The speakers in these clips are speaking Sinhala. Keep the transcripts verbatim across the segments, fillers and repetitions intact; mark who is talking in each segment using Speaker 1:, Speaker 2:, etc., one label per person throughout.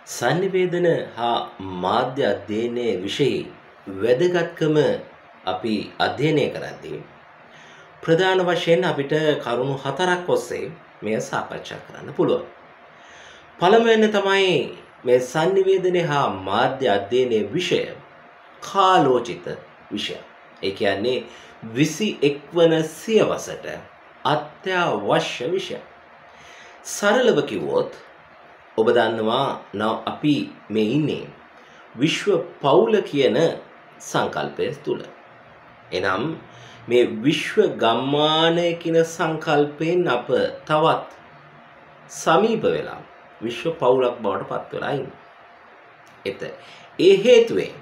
Speaker 1: සංනිවේදන හා මාධ්‍ය අධ්‍යයනයේ විෂයේ වැදගත්කම අපි අධ්‍යයනය කරද්දී ප්‍රධාන වශයෙන් අපිට කරුණු හතරක් ඔස්සේ මෙය සාකච්ඡා කරන්න පුළුවන්. පළමුවෙන් තමයි මේ සංනිවේදනය හා මාධ්‍ය අධ්‍යයනයේ විෂය කාලෝචිත විෂය. ඒ කියන්නේ විසි එක් වන සියවසට අත්‍යවශ්‍ය විෂය. සරලව කිව්වොත් ඔබ දන්නවා now අපි මේ ඉන්නේ විශ්ව පවුල කියන සංකල්පය තුල. එනම් මේ විශ්ව ගම්මානය කියන සංකල්පයෙන් අප තවත් සමීප වෙලා විශ්ව පවුලක් බවට පත් වෙලා ඉන්නේ. එත ඒ හේතුවෙන්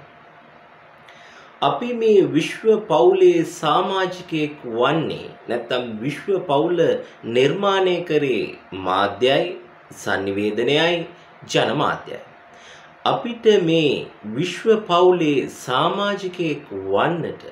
Speaker 1: අපි මේ විශ්ව පවුලේ සමාජිකයෙක් වන්නේ නැත්නම් විශ්ව පවුල නිර්මාණය කරේ මාධ්‍යයි සංනිවේදනයයි ජනමාධ්‍යයි. අපිට මේ විශ්ව පවුලේ සමාජිකයෙක් වන්නට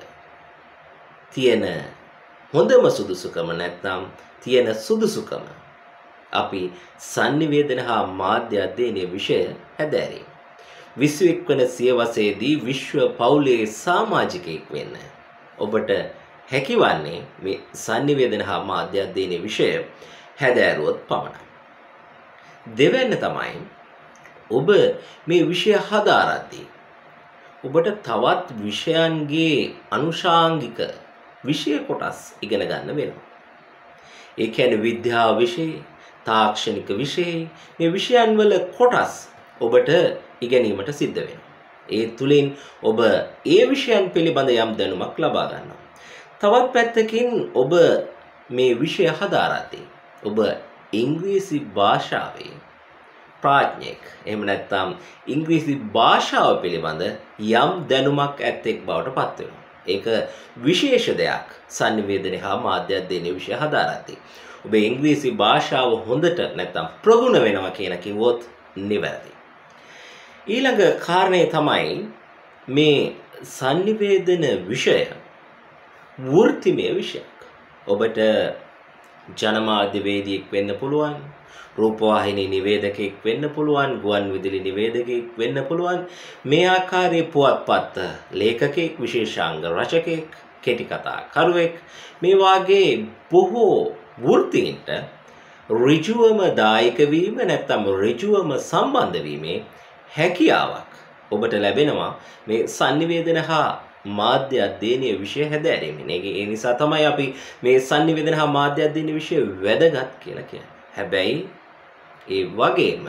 Speaker 1: තියෙන හොඳම සුදුසුකම නැත්නම් තියෙන සුදුසුකම අපි සංනිවේදන හා මාධ්‍ය අධ්‍යයනයේ විෂය හැදෑරීම. විසි එක් වන සියවසේදී විශ්ව පවුලේ සමාජිකයෙක් වෙන්න ඔබට හැකිවන්නේ මේ සංනිවේදන හා මාධ්‍ය අධ්‍යයනයේ විෂය හැදෑරුවොත් පමණයි. දෙවැන්න තමයි ඔබ මේ විෂය හදාරද්දී ඔබට තවත් විෂයන්ගේ අනුශාංගික විෂය කොටස් ඉගෙන ගන්න වෙනවා. ඒ කියන්නේ විද්‍යාව විෂය, තාක්ෂණික විෂය, මේ විෂයන් වල කොටස් ඔබට ඉගෙනීමට සිද්ධ වෙනවා. ඒ තුලින් ඔබ ඒ විෂයන් පිළිබඳ යම් දැනුමක් ලබා ගන්නවා. තවත් පැත්තකින් ඔබ මේ විෂය හදාරද්දී ඔබ ඉංග්‍රීසි භාෂාවේ ප්‍රඥෙක් එහෙම නැත්නම් ඉංග්‍රීසි භාෂාව පිළිබඳ යම් දැනුමක් ඇත්තෙක් බවට පත් වෙනවා. ඒක විශේෂ දෙයක් සංනිවේදනය හා මාධ්‍ය අධ්‍යයනයේ විෂය හදාරද්දී. ඔබ ඉංග්‍රීසි භාෂාව හොඳට නැත්නම් ප්‍රගුණ වෙනවා කියලා කිව්වොත් නිවැරදි. ඊළඟ කාරණේ තමයි මේ සංනිවේදන විෂය වෘත්තිමය විෂයක්. ඔබට ජනමාධ්‍යවේදියෙක් වෙන්න පුළුවන්, රූපවාහිනී නිවේදකයෙක් වෙන්න පුළුවන්, ගුවන් විදුලි නිවේදකයෙක් වෙන්න පුළුවන්. මේ ආකාරයේ පුවත්පත් ලේඛකයෙක්, විශේෂාංග රචකයෙක්, කෙටි කතා කරුවෙක්, මේ වාගේ බොහෝ වෘත්තීන්ට ඍජුවම දායක වීම නැත්නම් ඍජුවම සම්බන්ධ වීමේ හැකියාවක් ඔබට ලැබෙනවා මේ සංනිවේදන හා මාධ්‍ය අධ්‍යයනයේ විෂය හැදෑරීමෙන්. ඒ නිසා තමයි අපි මේ සංනිවේදන හා මාධ්‍ය අධ්‍යයනයේ විෂය වැදගත් කියලා කියන්නේ. හැබැයි ඒ වගේම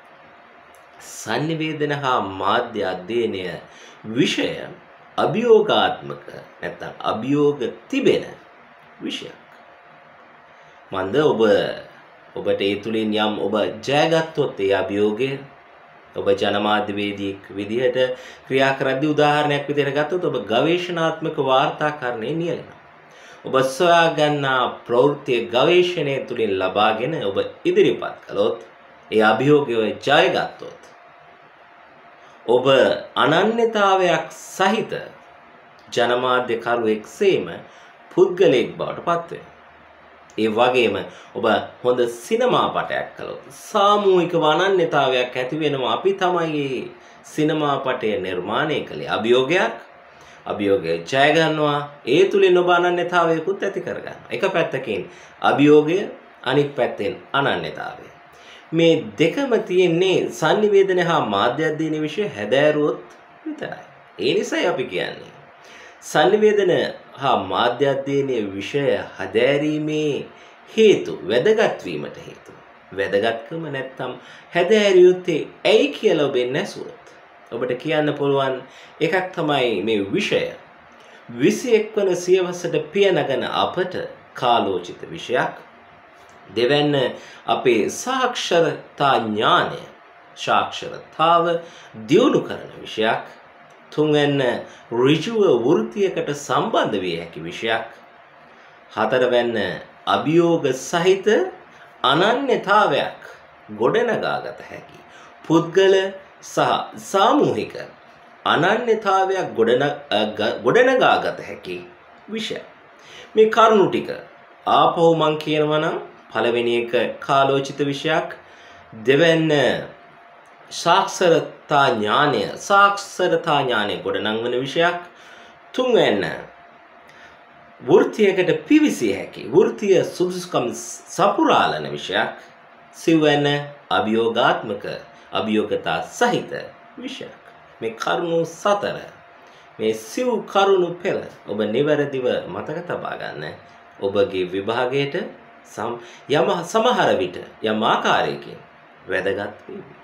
Speaker 1: සංනිවේදන හා මාධ්‍ය අධ්‍යයනය විෂය අභියෝගාත්මක නැත්නම් අභියෝග තිබෙන විෂයක්. මන්ද ඔබ ඔබට ඒ තුලින් යම් ඔබ ජයගත්තොත් ඒ අභියෝගය ඔබ ජනමාධ්‍යවේදියෙක් විදිහට ක්‍රියා කරද්දී උදාහරණයක් විදිහට ගත්තොත් ඔබ ගවේෂණාත්මක වාර්තාකරණයේ නියැලෙනවා. ඔබ සොයා ගන්නා ප්‍රවෘත්ති ගවේෂණය තුලින් ලබාගෙන ඔබ ඉදිරිපත් කළොත් ඒ අභියෝගය ජයගත්තොත් ඔබ අනන්‍යතාවයක් සහිත ජනමාධ්‍ය කරුවෙක්සේම පුද්ගලයෙක් බවට පත් වෙනවා. ඒ වගේම ඔබ හොඳ සිනමා පටයක් කළොත් සාමූහික අනන්‍යතාවයක් ඇති වෙනවා. අපි තමයි මේ සිනමා පටය නිර්මාණය කළේ. අභියෝගයක් අභියෝගය ජය ගන්නවා. ඒ තුලින් ඔබ අනන්‍යතාවයකුත් ඇති කර ගන්නවා. එක පැත්තකින් අභියෝගය, අනිත් පැත්තෙන් අනන්‍යතාවය. මේ දෙකම තියෙන්නේ සංනිවේදන හා මාධ්‍ය අධ්‍යයනයේ විෂය හැදෑරුවොත් විතරයි. ඒ නිසායි අපි කියන්නේ සංනිවේදන හා මාධ්‍ය අධ්‍යයනයේ විෂය හැදෑරීමේ හේතු වැදගත් වීමට හේතු. වැදගත්කම නැත්තම් හැදෑරිය යුත්තේ ඇයි කියලා ඔබෙන් ඇසුවොත් ඔබට කියන්න පුළුවන් එකක් තමයි මේ විෂය විසි එක් වන සියවසට පිය නගන අපට කාලෝචිත විෂයක්. දෙවැන්න අපේ සාක්ෂරතා ඥානය, සාක්ෂරතාව දියුණු කරන විෂයක්. තුන්වැන්න ඍජුව වෘත්තියකට සම්බන්ධ විය හැකි විෂයක්. හතරවැන්න අභියෝග සහිත අනන්‍යතාවයක් ගොඩනගාගත හැකි පුද්ගල සහ සාමූහික අනන්‍යතාවයක් ගොඩනගාගත හැකි විෂය. මේ කරුණු ටික ආපහු මං කියනවා නම් පළවෙනි එක කාලෝචිත විෂයක්, දෙවැන්න සාක්ෂරතා ඥානය සාක්ෂරතා ඥානය ගොඩනංවන විෂයක්. තුන්වැන්න වෘත්තියකට පිවිසිය හැකි වෘත්තීය සුදුසුකම් සපුරාලන විෂයක්. සිව්වැන්න අභියෝගාත්මක අභියෝගතා සහිත විෂයක්. මේ කරුණු සතර මේ සිව් කරුණු පෙළ ඔබ නිවැරදිව මතක තබා ගන්න. ඔබගේ විභාගයට යම සමහර විට යම් ආකාරයකින් වැදගත් වේවි.